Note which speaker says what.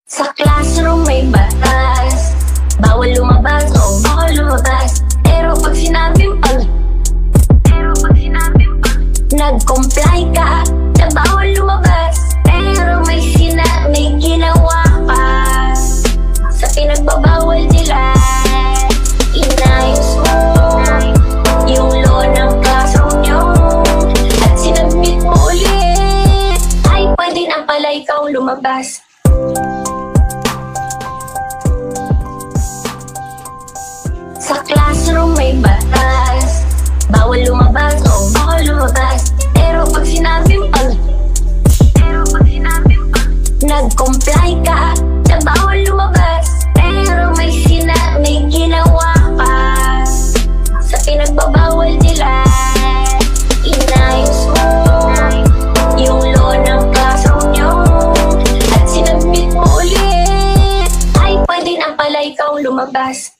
Speaker 1: Sa classroom may batas, bawal lumabas o bawal lumabas. Pero pag sinabing nag-comply ka na bawal lumabas, pero may ginawa pa sa pinagbabawal nila. Inayos mo yung law ng classroom nyo at sinabmit mo ulit, ay pwede na pala ikaw lumabas. Sa classroom may batas, bawal lumabas o bawal lumabas. Pero pag sinabing nag-comply ka na bawal lumabas, pero may ginawa pa sa pinagbabawal nila. Inayos mo yung law ng classroom nyo at sinabmit mo ulit, ay pwede na pala ikaw lumabas.